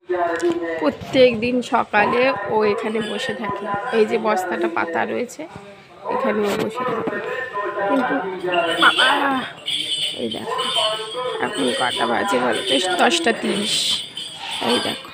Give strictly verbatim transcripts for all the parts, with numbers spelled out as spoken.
প্রত্যেক দিন সকালে ও এখানে বসে থাকে, এই যে বস্তাটা পাতা রয়েছে এখানে ও বসে থাকে। কিন্তু বাবা, এই দেখো এখন কটা বাজে বলতে, দশটা তিরিশ। এই দেখো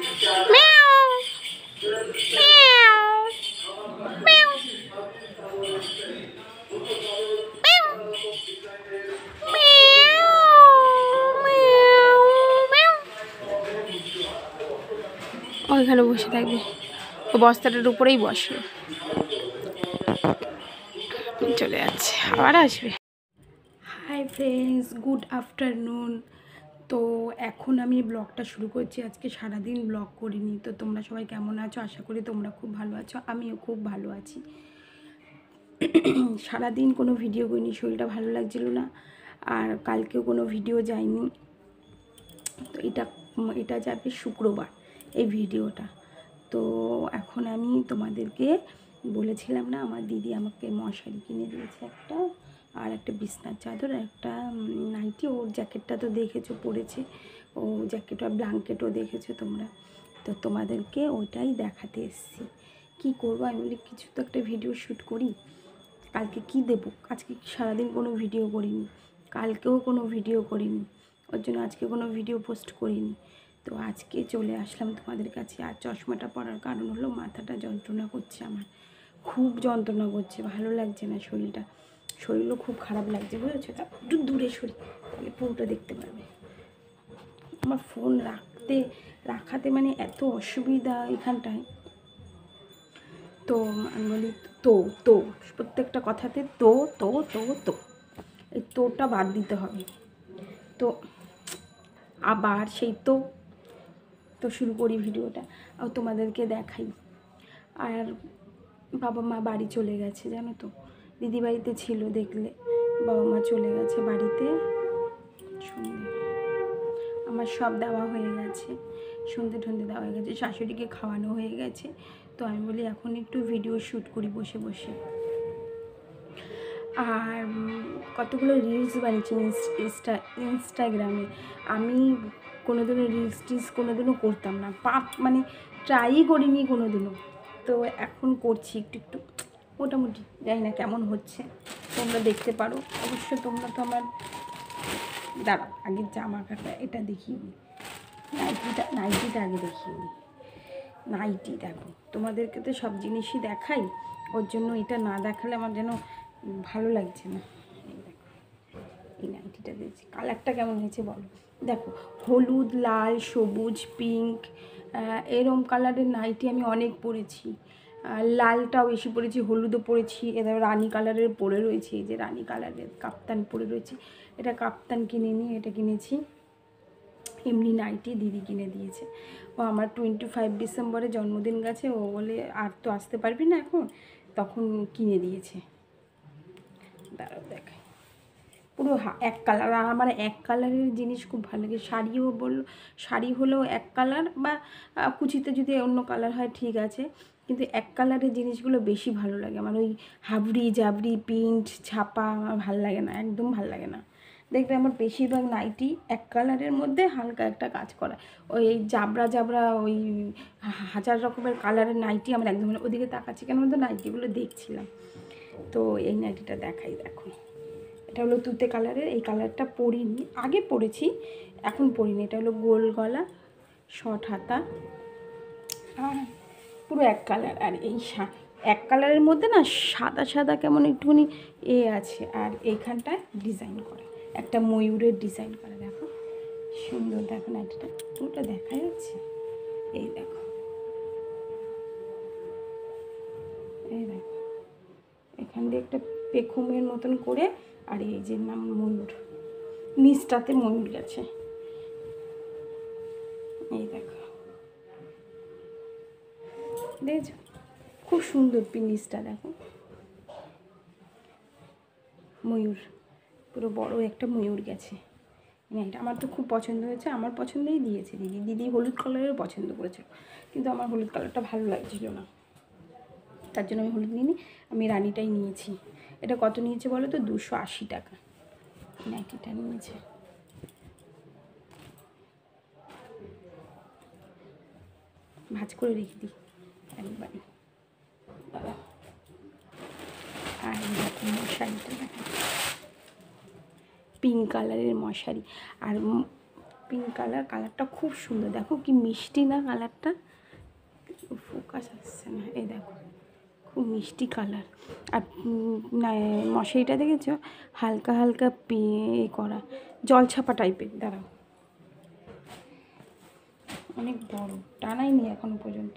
ওইখানে বসে থাকবে, ও বস্তাটার উপরেই বসে, চলে যাচ্ছে আবার আসবে। Hi friends, good afternoon. তো এখন আমি ব্লগটা শুরু করছি। আজকে সারাদিন ব্লগ করিনি। তো তোমরা সবাই কেমন আছো? আশা করি তোমরা খুব ভালো আছো, আমিও খুব ভালো আছি। সারাদিন কোনো ভিডিও করিনি, শরীরটা ভালো লাগছিল না, আর কালকেও কোনো ভিডিও যায়নি। তো এটা এটা যাবে শুক্রবার এই ভিডিওটা। তো এখন আমি তোমাদেরকে বলেছিলাম না, আমার দিদি আমাকে মশারি কিনে দিয়েছে একটা, আর একটা বিছনার চাদর, একটা নাইটি। ওর জ্যাকেটটা তো দেখেছো পরেছে, ও জ্যাকেট আর ব্ল্যাঙ্কেটও দেখেছো তোমরা। তো তোমাদেরকে ওইটাই দেখাতে এসেছি। কি করবো আমি বলি, কিছু তো একটা ভিডিও শ্যুট করি। কালকে কি দেবো? আজকে সারাদিন কোনো ভিডিও করিনি, কালকেও কোনো ভিডিও করিনি, ওর জন্য আজকে কোনো ভিডিও পোস্ট করিনি। তো আজকে চলে আসলাম তোমাদের কাছে। আর চশমাটা পরার কারণ হলো মাথাটা যন্ত্রণা করছে, আমার খুব যন্ত্রণা করছে, ভালো লাগছে না শরীরটা, শরীরও খুব খারাপ লাগছে, বুঝেছো? তা একটু দূরে সরি, তাহলে পুরোটা দেখতে পারবে। আমার ফোন রাখতে রাখাতে মানে এত অসুবিধা এখানটায়। তো আমি বলি তো তো প্রত্যেকটা কথাতে তো তো তো তো এই তোটা বাদ দিতে হবে। তো আবার সেই তো তো শুরু করি ভিডিওটা, আর তোমাদেরকে দেখাই। আর বাবা মা বাড়ি চলে গেছে, জানো তো, দিদি বাড়িতে ছিল, দেখলে বাবা মা চলে গেছে বাড়িতে। সন্ধে আমার সব দেওয়া হয়ে গেছে, সন্ধে ঠন্ধে দেওয়া হয়ে গেছে, শাশুড়িকে খাওয়ানো হয়ে গেছে। তো আমি বলি এখন একটু ভিডিও শ্যুট করি বসে বসে। আর কতগুলো রিলস বানিয়েছি ইনস্টা ইনস্টাগ্রামে। আমি কোনোদিনও রিলস টিলস কোনোদিনও করতাম না, পাপ মানে ট্রাইই করিনি কোনোদিনও। তো এখন করছি একটু একটু, মোটামুটি, জানি না কেমন হচ্ছে, তোমরা দেখতে পারো অবশ্য। তোমরা তো আমার, দাঁড়াও আগের জামা কাটা এটা দেখিয়ে নিই, নাইটিটা নাইটিটা আগে দেখিয়ে নিই। নাইটি দেখো, তোমাদেরকে তো সব জিনিসই দেখাই, ওর জন্য এটা না দেখালে আমার যেন ভালো লাগছে না। এই দেখো, এই নাইটিটা দিয়েছি, কালারটা কেমন হয়েছে বলো। দেখো, হলুদ, লাল, সবুজ, পিঙ্ক, এরম কালারের নাইটি আমি অনেক পরেছি। লালটাও বেশি পরেছি, হলুদও পরেছি, এবার রানি কালারের পরে রয়েছে, এই যে রানি কালারের কাপ্তান পরে রয়েছে। এটা কাপ্তান কিনে নিয়ে এটা কিনেছি, এমনি নাইটি দিদি কিনে দিয়েছে। ও আমার টোয়েন্টি ফাইভ ডিসেম্বরে জন্মদিন গেছে, ও বলে আর তো আসতে পারবি না এখন, তখন কিনে দিয়েছে। দাঁড়াও দেখাই, পুরো এক কালার। আর আমার এক কালারের জিনিস খুব ভালো লাগে। শাড়িও বললো, শাড়ি হলেও এক কালার, বা কুচিতে যদি অন্য কালার হয় ঠিক আছে, কিন্তু এক কালারের জিনিসগুলো বেশি ভালো লাগে আমার। ওই হাবড়ি জাবড়ি প্রিন্ট ছাপা আমার ভালো লাগে না, একদম ভালো লাগে না। দেখবে আমার বেশিরভাগ নাইটি এক কালারের মধ্যে হালকা একটা কাজ করা, ওই জাবরা জাবরা ওই হাজার রকমের কালারের নাইটি আমার একদম। ওদিকে তাকাচ্ছি কেন, তো নাইটিগুলো দেখছিলাম। তো এই নাইটিটা দেখাই, দেখো, এটা হলো তুতে কালারের। এই কালারটা পরিনি, আগে পরেছি, এখন পরিনি। এটা হলো গোল গলা, শর্ট হাতা, আর পুরো এক কালার। আর এই এক কালারের মধ্যে না সাদা সাদা কেমন একটুখানি এ আছে, আর এইখানটায় ডিজাইন করা, একটা ময়ূরের ডিজাইন করা। দেখো সুন্দর, দেখো নাইটিটা পুরোটা দেখা যাচ্ছে। এই দেখো, এই দেখো, এখান দিয়ে একটা পেখমের মতন করে, আর এই যে নাম ময়ূর, নিচটাতে ময়ূর গেছে। এই দেখো, দেখছো খুব সুন্দর পিনিসটা, দেখো ময়ূর, পুরো বড় একটা ময়ূর গেছে। এটা আমার তো খুব পছন্দ হয়েছে, আমার পছন্দই দিয়েছে দিদি। দিদি হলুদ কালারের পছন্দ করেছিল, কিন্তু আমার হলুদ কালারটা ভালো লাগছিল না, তার জন্য আমি হলুদ নিইনি, আমি রানিটাই নিয়েছি। এটা কত নিয়েছে বলো তো? দুশো আশি টাকা নাইটিটা নিয়েছে। ভাঁজ করে রেখে দিই একবারই। আর এরকম মশারিটা দেখেন, পিঙ্ক কালারের মশারি। আর পিঙ্ক কালার, কালারটা খুব সুন্দর, দেখো কি মিষ্টি না কালারটা, ফোকাস আসছে না, এই দেখো খুব মিষ্টি কালার। আর মশারিটা দেখেছো হালকা হালকা এ করা জলছাপা টাইপের, দাঁড়াও অনেক বড়, টানাইনি এখনো পর্যন্ত।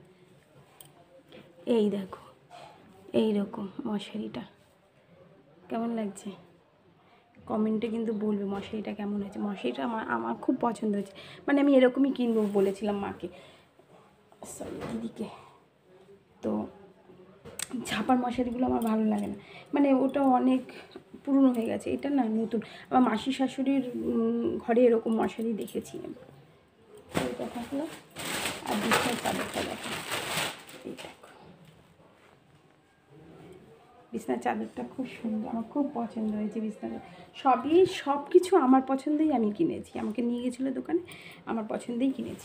এই দেখো এই রকম মশারিটা কেমন লাগছে কমেন্টে কিন্তু বলবে মশারিটা কেমন হয়েছে। মশারিটা আমার আমার খুব পছন্দ হয়েছে, মানে আমি এরকমই কিনবো বলেছিলাম মাকে, সরি দিদিকে। তো ছাপার মশারিগুলো আমার ভালো লাগে না, মানে ওটা অনেক পুরনো হয়ে গেছে, এটা না নতুন। আমার মাসি শাশুড়ির ঘরে এরকম মশারি দেখেছি আমি। ওইটা থাকলো। আর বিছানার চাদরটা দেখো, এই দেখো বিছানার চাদরটা খুব সুন্দর, আমার খুব পছন্দ হয়েছে বিছানার। সবই সব কিছু আমার পছন্দেই আমি কিনেছি, আমাকে নিয়ে গেছিলো দোকানে, আমার পছন্দেই কিনেছি।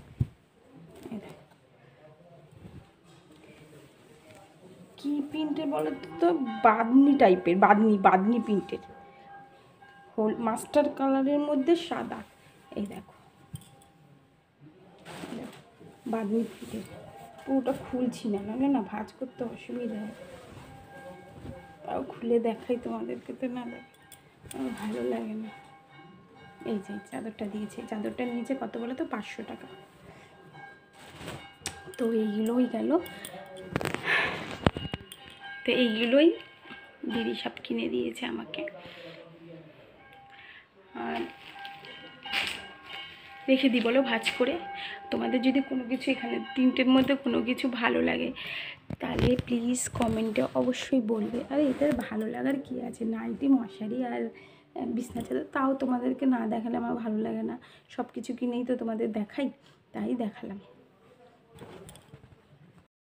কি প্রিন্টের বলো তো, বাদনি টাইপের, বাদনি বাদনি প্রিন্টের, হোল মাস্টার কালারের মধ্যে সাদা, এই দেখো বাদনি প্রিন্টের। পুরোটা খুলছি না, নাহলে না ভাঁজ করতে অসুবিধা হয়, তাও খুলে দেখাই তোমাদেরকে, তো না দেখ আমার ভালো লাগে না। এই যে চাদরটা দিয়েছে, চাদরটা নিয়েছে কত বলো তো, পাঁচশো টাকা। তো এইগুলোই গেল, তো এইগুলোই দিদি সব কিনে দিয়েছে আমাকে। আর রেখে দিই বলো ভাঁজ করে। তোমাদের যদি কোনো কিছু এখানে তিনটের মধ্যে কোনো কিছু ভালো লাগে তাহলে প্লিজ কমেন্টে অবশ্যই বলবে। আর এটার ভালো লাগার কী আছে, নাইটি মশারি আর বিছনা চাদর, তাও তোমাদেরকে না দেখালে আমার ভালো লাগে না, সব কিছু কিনেই তো তোমাদের দেখাই, তাই দেখালাম।